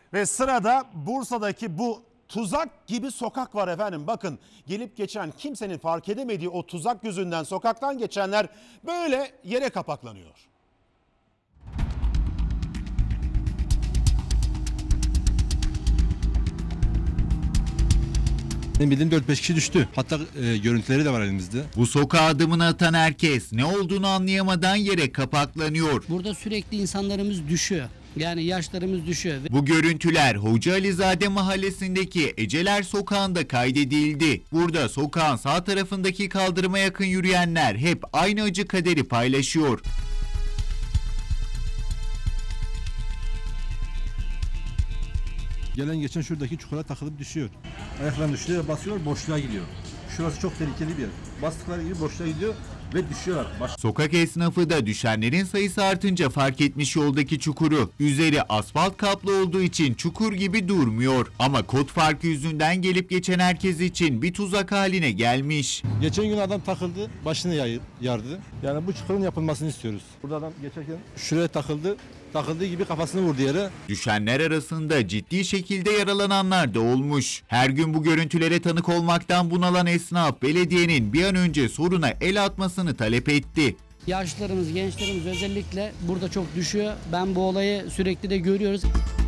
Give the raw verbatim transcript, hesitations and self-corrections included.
Ve sırada Bursa'daki bu tuzak gibi sokak var efendim. Bakın, gelip geçen kimsenin fark edemediği o tuzak yüzünden sokaktan geçenler böyle yere kapaklanıyor. Benim bildiğim dört beş kişi düştü. Hatta e, görüntüleri de var elimizde. Bu sokağa adımını atan herkes ne olduğunu anlayamadan yere kapaklanıyor. Burada sürekli insanlarımız düşüyor. Yani yaşlarımız düşüyor. Bu görüntüler Hoca Alizade mahallesindeki Eceler Sokağı'nda kaydedildi. Burada sokağın sağ tarafındaki kaldırıma yakın yürüyenler hep aynı acı kaderi paylaşıyor. Gelen geçen şuradaki çukura takılıp düşüyor. Ayaklarını düşüyor, basıyor, boşluğa gidiyor. Şurası çok tehlikeli bir yer. Bastıkları gibi boşluğa gidiyor ve düşüyorlar. Baş... Sokak esnafı da düşenlerin sayısı artınca fark etmiş yoldaki çukuru. Üzeri asfalt kaplı olduğu için çukur gibi durmuyor. Ama kod farkı yüzünden gelip geçen herkes için bir tuzak haline gelmiş. Geçen gün adam takıldı, başını yay- yardı. Yani bu çukurun yapılmasını istiyoruz. Burada adam geçerken şuraya takıldı. Takıldığı gibi kafasını vurdu yere. Düşenler arasında ciddi şekilde yaralananlar da olmuş. Her gün bu görüntülere tanık olmaktan bunalan esnaf belediyenin bir an önce soruna el atmasını talep etti. Yaşlarımız, gençlerimiz özellikle burada çok düşüyor. Ben bu olayı sürekli de görüyoruz.